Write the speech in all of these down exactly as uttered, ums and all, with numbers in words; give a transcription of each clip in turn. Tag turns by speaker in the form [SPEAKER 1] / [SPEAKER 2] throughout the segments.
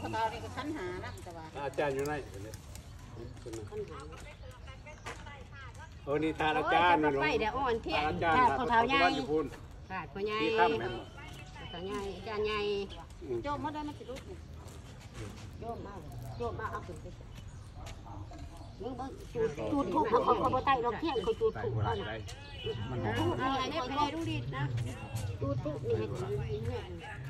[SPEAKER 1] ตานี่ก็ชั้นหานะแต่ว่า
[SPEAKER 2] อาจารย์อยู่ไหนเออนี่ทานอาจารย์นะหนู
[SPEAKER 3] ไปเดี๋ยวอ่อนเที่ยง
[SPEAKER 2] อาจารย์
[SPEAKER 3] ขาดเท้าใหญ่
[SPEAKER 2] พูน
[SPEAKER 3] ขาดพ่อใหญ่
[SPEAKER 2] ที่ข้ามแม่น
[SPEAKER 3] เท้าใหญ่อาจารย์ใหญ่
[SPEAKER 1] โจมมาได้มันสิลูกโจมมาโจมมาเอาขึ้นไปมึงจูดจูดถูกเขาเขาบ่ไต่เราเที่ยงเขาจูดถูกกันมันถูกอะไรเนี่ยไม่ได้ดูดินะจูดถูกนี่ให้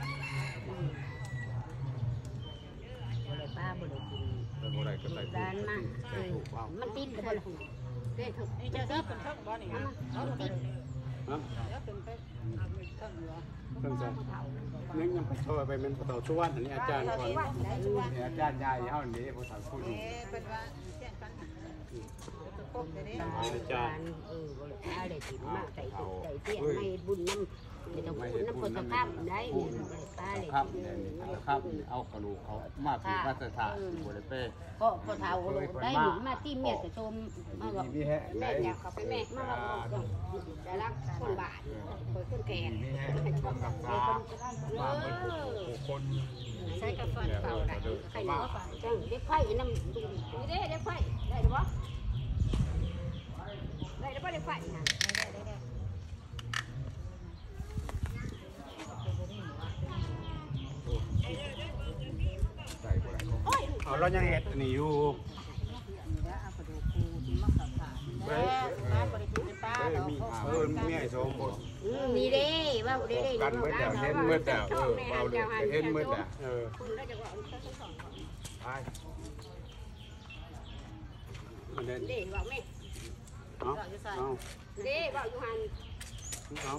[SPEAKER 1] ป้าบ่ได้กิน
[SPEAKER 2] เป็นอะไรก็ใส่
[SPEAKER 3] ร้านมากมันติดกับบ่ล่ะเด้ถูกนี่จะเด้อเป็นเท่าบ่นี่เอาติด
[SPEAKER 2] ฮะ
[SPEAKER 1] แล้วเป็นไปเท่าเหลือ
[SPEAKER 2] เพิ่งจะนี่ยังไปช่วยไปเป็นผู้ต่อสู้วันอันนี้อาจารย์ก่อนอาจารย์ยายเฮานี่ผู้ต่อสู้อยู่
[SPEAKER 1] เป็นว่าเที่ยงกันครบเลย
[SPEAKER 3] อาจารย์เออบ่ได้ได้กินมากใส่ตุกใส่เตี้ยไม่บุญน้ำไม่ต้องบุญน้ำคนตะข้ามได้ป้าเลย
[SPEAKER 4] ครับครับเอากระดูกเขามาผีมาตรฐานบริเป้
[SPEAKER 3] ก็พอเท่าได้หนุนมาที่เมียจะชมมาบอกแม่อยากเขาไปแม่มาบอกจะรักคนบาทคนคนแก่
[SPEAKER 4] นี่ฮะรักษามาเป็นผู้คน
[SPEAKER 3] ใช้กาแฟเก่าได้ใครรู้ว่าจังเด็กไข่น้ำดูนี่เด้เด็กไข่ได้หรือเปล่าได้หรือเปล่าเด็กไข่นะได้ได้ได้
[SPEAKER 4] ใส่บริโภค
[SPEAKER 2] เอาเรายังเห็ดนี่อยู่เออมีเออมีไอ้โสมบด
[SPEAKER 3] มีเด้ว่าเด้เด้
[SPEAKER 4] กันเมื่อแต่เห็นเมื่อแต่เออเบาเลยเห็นเมื่อแต่
[SPEAKER 2] เออ
[SPEAKER 4] ไป
[SPEAKER 2] มันเด่น
[SPEAKER 3] เด้บอกแม่
[SPEAKER 2] เอาเอา
[SPEAKER 3] เด้บอกอยู่หัน
[SPEAKER 2] เอา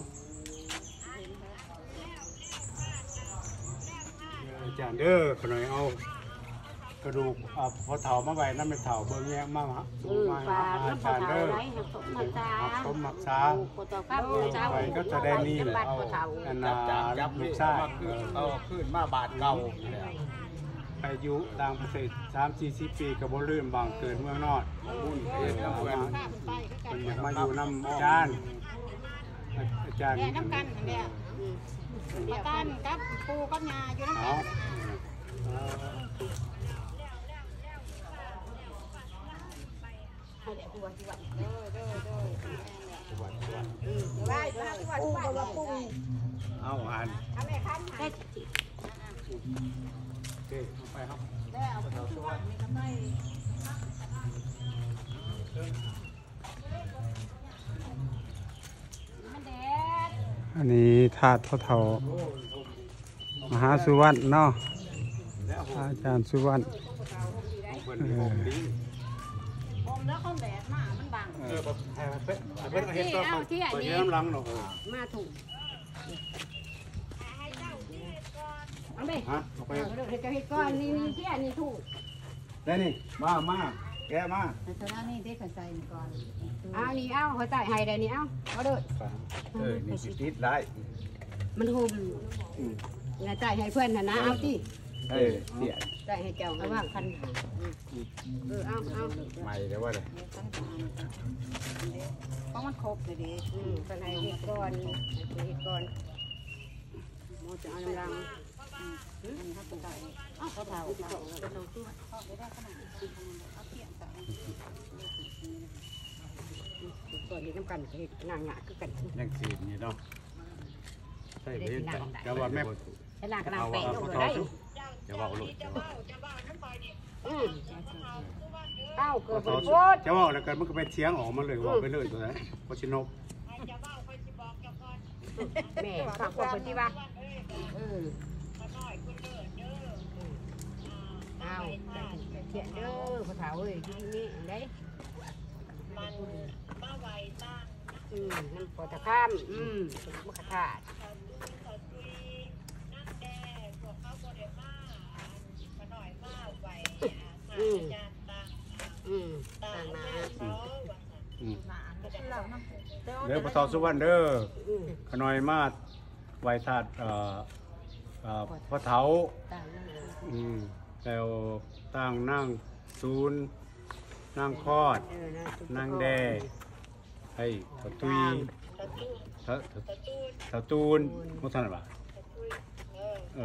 [SPEAKER 2] อาจารย์เด้อขน่อยเอากระดูกอ่าพอเถามาไว้นั่นเป็นเถาเบิ่งแยะมามา
[SPEAKER 3] เออ
[SPEAKER 2] มา
[SPEAKER 3] ฝา
[SPEAKER 2] อา
[SPEAKER 3] น้ำป
[SPEAKER 2] จา
[SPEAKER 3] ลาร
[SPEAKER 2] ย์
[SPEAKER 3] เท้า
[SPEAKER 2] เด้อ
[SPEAKER 3] ไรหักสมหักษา
[SPEAKER 2] สมหักษา
[SPEAKER 3] ปวดต่อข้ามเช้า
[SPEAKER 2] ไปก็จะได้นี่แหละเอาอันนา
[SPEAKER 4] จับจับ
[SPEAKER 2] ลู
[SPEAKER 4] นี่
[SPEAKER 2] ก
[SPEAKER 4] เอา
[SPEAKER 2] ชาย
[SPEAKER 4] มาขึ้นเอาขึ้นมาบาดเก่า
[SPEAKER 2] ไปอยู่ต่างประเทศสามสี่สิบปีกับบ่ลืมบางเกิดเมืองนอกบุญเฮ็ดน้ำเพื่อนเป็นอยากมาอยู่น้ำอาจารย์อาจารย์
[SPEAKER 1] เนี่ยน้ำกันเนี่ยมากันกับปูกับยาอยู่น้ำกันให้เด็กปูที่วัดเด้อเด้อเด้อไหว้ปูปูกับปู
[SPEAKER 2] เอาอ่าน
[SPEAKER 1] ทำไมคันให้
[SPEAKER 2] โอเคไปครับ
[SPEAKER 1] แล้วปูที่วัดมีกำไรมันแดด
[SPEAKER 2] อันนี้ถาดพ่อเฒ่ามหาสุวรรณเนาะอาจารย์สุวรรณเออ
[SPEAKER 1] อมแล้วเขาแดดมามันบัง
[SPEAKER 2] เออเป็นเป็นเห็ดตัวเขาเปิดน้ำลังเนาะ
[SPEAKER 3] มาถูกเอาไป
[SPEAKER 2] ฮะเอาไป
[SPEAKER 3] เดี๋ยวจะให้ก้อนนี่นี่ที่อันนี้ถูก
[SPEAKER 2] ได้นี่มามาแกมา
[SPEAKER 1] แต่ตอนนั้นนี่ได้กระจายก่อน
[SPEAKER 3] เอานี่เอาเขาใส่ให้ได้นี่เอาเอาเด้อ
[SPEAKER 4] เออนี่สิติดไร
[SPEAKER 3] มันหุ่มแล้วใส่ให้เพื่อนนะนะเอาที่
[SPEAKER 4] เออเสีย
[SPEAKER 3] ใส่ให้เจ้าระว่างคันเออเอาเอา
[SPEAKER 4] ใหม่เลยว่าเลย
[SPEAKER 1] เพราะมันครบเลยดิ
[SPEAKER 3] อืมคันให้เฮ็ดก้อนให้เฮ็ดก้อนโมจะเอาน้ำรัง
[SPEAKER 1] มันถ้าเป็นไก่อ้าวเขาเผาเขาเผาเขาตู้เขาไปได้ขนาดนี้เขาเที่ยงใส่
[SPEAKER 3] ก้อนนี้น้ำกันเฮ็ดงานหยาคือกัน
[SPEAKER 2] ยังสีนี่เนาะใช่เห็นแต่ว่าแม่
[SPEAKER 3] ให้ล้างกระลางแปะลงได้
[SPEAKER 2] จะว่าลูก
[SPEAKER 3] อืมเอ้าเกิด
[SPEAKER 2] จะ
[SPEAKER 3] เป็นโคตร
[SPEAKER 2] ว่าแล้วกันมันก็เป็นเสียงออกมาเลยว่าไปเลยตัวนั้นพอชินก
[SPEAKER 3] แม่ฝากคนที่ว่าเออเอาเขียนเด้อพ่อเฒ่าเอ้ยที่นี่ได้มันมาไวตั้งอืมน้ำปอตะข้ามอืมมะขาม อืมอืมต่างมา
[SPEAKER 2] เด้อพระทอสุวรรณเด้อขน้อยมาดไวถาดเอ่อเอ่อพระเถา
[SPEAKER 3] ต่างมา
[SPEAKER 2] อืมแล้วตั้งนั่งศูนย์นั่งคอด
[SPEAKER 3] เออนะ
[SPEAKER 2] นั่งแดไอ้ตะตุยตะตะตะตูนมุทันบ่เออ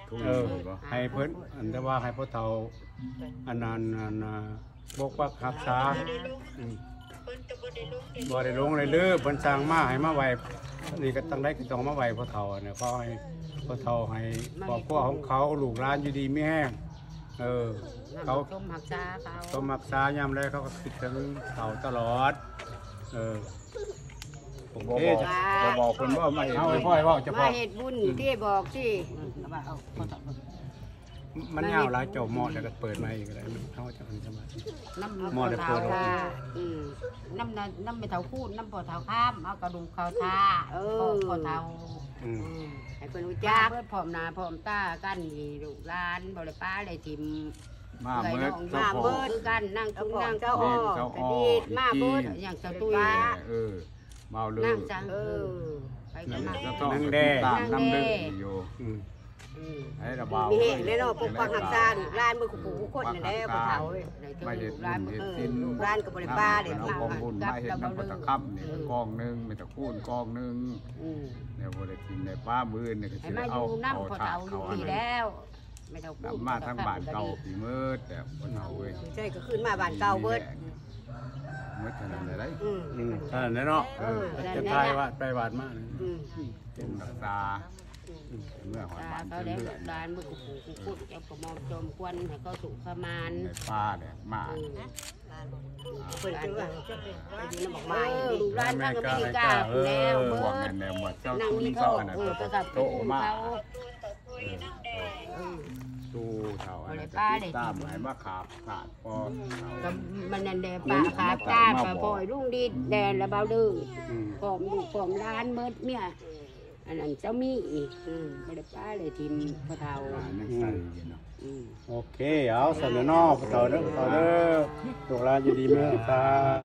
[SPEAKER 4] ทุน
[SPEAKER 2] เออ
[SPEAKER 4] บ่
[SPEAKER 2] ให้เพิ่นอันแต่ว่าให้พ่อเฒ่าอันนั้นอันน่ะบกปักรักษาอืมบ่ได้ลงเลยเด้อเพิ่นสร้างมาให้มาไว้นี่ก็ต้องได้ก็ต้องมาไว้พ่อเฒ่าเนี่ยขอให้พ่อเฒ่าให้ครอบครัวของเขาลูกหลานอยู่ดีมีแห้งเออเขา
[SPEAKER 3] ต้มหักษาเขา
[SPEAKER 2] ต้องรักษายามใดเขาก็คิดถึงเขาตลอดเออ
[SPEAKER 4] ผมบ่บอกจะบอกเพิ่นว่ามาเห็น
[SPEAKER 2] เอาไว้พ่อให้เว้าจะพ
[SPEAKER 3] มา
[SPEAKER 2] อ
[SPEAKER 3] เฮ็ดบุญที่บอกสิ
[SPEAKER 1] ก็ว่าเอาพ่อตอบ
[SPEAKER 2] มันยาวหลายจบหมอดแล้วก็เปิดมาอีกอะไรมันเขาจะมันจะมา
[SPEAKER 3] น้ำ
[SPEAKER 2] หม้อเดี๋ยวเปิด
[SPEAKER 3] เท้าท่าอืมน้ำน้ำน้ำไม่เท้าคูดน้ำปอเท้าข้ามเอากระดูกเขาท่าเออปอเท้า
[SPEAKER 2] อืม
[SPEAKER 3] อืมให้เพิ่นรู้จักเพิ่นพร้อมหน้าพร้อมตากันนี่ลูกหลานบ่ได้ป้าได้ทิม
[SPEAKER 4] มาเมื่อ
[SPEAKER 3] มา
[SPEAKER 4] เจ้าขอ
[SPEAKER 3] เบิ
[SPEAKER 4] ง
[SPEAKER 3] ดคือกันนั่งตุ้งนั่ง
[SPEAKER 1] เจ้า
[SPEAKER 3] ตุ้
[SPEAKER 1] อ้
[SPEAKER 3] ง
[SPEAKER 1] อ
[SPEAKER 4] เจ้า
[SPEAKER 3] กระ
[SPEAKER 4] อ้อ
[SPEAKER 3] ดีดมาเบิด
[SPEAKER 4] อีกที
[SPEAKER 3] อย่างเจ้าตุ้ย
[SPEAKER 4] เออเมาเลย
[SPEAKER 3] นั่งจังเออไปกันมา
[SPEAKER 4] แล้วก็ตามน้ำลึกอยู่
[SPEAKER 2] อืม
[SPEAKER 3] อืม
[SPEAKER 4] ให้ระบา
[SPEAKER 1] มีเหตุเลยเนาะปกปักรักษาลูกหลานมือขู่ผู้คนนั่นแหละพ่อเฒ่าเอ้ย
[SPEAKER 4] ไม่เห็นบุญเห็นสิ้น
[SPEAKER 1] ลูกหลานก็บ่ได้ป้าเด้
[SPEAKER 4] เอากองบุญมาเห็นน้ำปตะคับนี่กองหนึงมีตะคูนกองหนึง
[SPEAKER 3] อืม
[SPEAKER 4] เนี่ยบ่ได้กินในป้ามือนี่ก็
[SPEAKER 3] ให้
[SPEAKER 4] สิ
[SPEAKER 3] มาอ
[SPEAKER 4] เอา
[SPEAKER 3] ยู่
[SPEAKER 4] เอา
[SPEAKER 3] น้ำพอ
[SPEAKER 4] ถา
[SPEAKER 3] เตา
[SPEAKER 4] ด
[SPEAKER 3] อยู่
[SPEAKER 4] เขาอัน
[SPEAKER 3] ปี
[SPEAKER 4] นั้น
[SPEAKER 3] แล้วไม่เท่าพูด
[SPEAKER 4] นำมาทั้งบ้านเก่าปีมืดแต่บ่เอาเว้ย
[SPEAKER 1] ใช่ก็ขึ้นมาบ้านเก่าเบิด
[SPEAKER 4] มืดเท่านั้นเลยได้
[SPEAKER 1] อืม
[SPEAKER 2] อืมท่านนั้นเนาะ
[SPEAKER 3] เออ
[SPEAKER 2] จะทายว่าไปวาดมาก
[SPEAKER 1] อืม
[SPEAKER 4] เป็นรักษาเมื่อหอย
[SPEAKER 3] ตา
[SPEAKER 4] บ้าน
[SPEAKER 3] เขา
[SPEAKER 4] เป็น
[SPEAKER 3] ได้
[SPEAKER 4] เลือด
[SPEAKER 3] ร้านมือขู่ขู่พูดเจ้าประมอมจมควันให้เขาสุขมาน
[SPEAKER 4] ในป้าเนี่ยมา
[SPEAKER 3] เออ
[SPEAKER 1] เพิ่นคือว่าไปอยู่นำบอกไม้
[SPEAKER 3] เออ
[SPEAKER 1] นี่
[SPEAKER 3] ลูกร้านนั่งก็ไม่ได้กล้าแล้ว
[SPEAKER 4] พ
[SPEAKER 3] เบิ
[SPEAKER 4] วก
[SPEAKER 3] ด
[SPEAKER 4] นั้นเนี่ยหมดเจ้า
[SPEAKER 3] นั่ง
[SPEAKER 4] ทุน
[SPEAKER 3] นี่
[SPEAKER 4] เจ้า
[SPEAKER 3] เขา
[SPEAKER 4] อันนั้น
[SPEAKER 3] เออ
[SPEAKER 4] ก็
[SPEAKER 3] ประทับ
[SPEAKER 4] โตมา
[SPEAKER 3] เขา
[SPEAKER 4] ตู้เท่าอันนั้น
[SPEAKER 3] ป้า
[SPEAKER 4] ก็
[SPEAKER 3] ได้
[SPEAKER 4] ติดตามหายมาขาบขาดพอ
[SPEAKER 3] ก็มันนั่นแดปลาขาก้าปลาปล่อยลุงดีแดนและเบาดื้อ
[SPEAKER 2] อืม
[SPEAKER 3] ปอมลูกปอมร้านเมิดเมียอันนั้นเจ้ามีอีกอืมบ่ได้ป้าเลยทีมพระเทา
[SPEAKER 4] อ่านั่นใส่อยู่เนาะ
[SPEAKER 3] อืม
[SPEAKER 2] โอเคเอาสนนอพ่อเฒ่าเด้อพ่อเฒ่าเด้อลูกหลานอยู่ดีมีแห้งตา